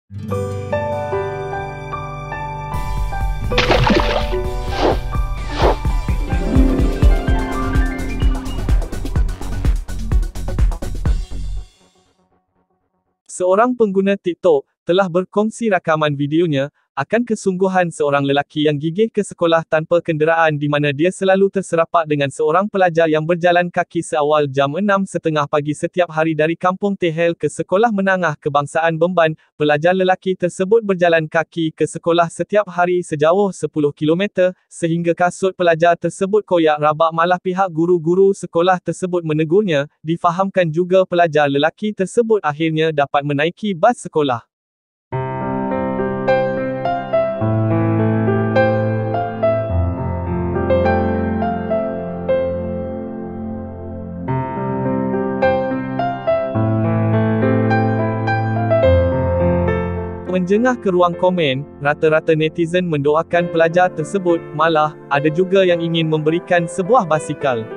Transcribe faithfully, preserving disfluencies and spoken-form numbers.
Seorang pengguna TikTok telah berkongsi rakaman videonya akan kesungguhan seorang lelaki yang gigih ke sekolah tanpa kenderaan di mana dia selalu terserapak dengan seorang pelajar yang berjalan kaki seawal jam enam tiga puluh pagi setiap hari dari Kampung Tehel ke Sekolah Menengah Kebangsaan Bemban. Pelajar lelaki tersebut berjalan kaki ke sekolah setiap hari sejauh sepuluh kilometer, sehingga kasut pelajar tersebut koyak rabak malah pihak guru-guru sekolah tersebut menegurnya. Difahamkan juga pelajar lelaki tersebut akhirnya dapat menaiki bas sekolah. Menjengah ke ruang komen, rata-rata netizen mendoakan pelajar tersebut, malah, ada juga yang ingin memberikan sebuah basikal.